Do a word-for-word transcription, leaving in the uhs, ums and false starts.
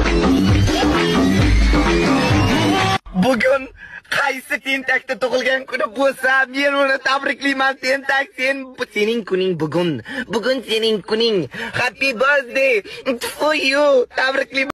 Bugun qaysi tentakda tug'ilgan kuni bo'lsa, men uni tabriklayman. Tentak, sen sening kuning bugun. Bugun sening kuning. Happy birthday to you. Tabriklayman.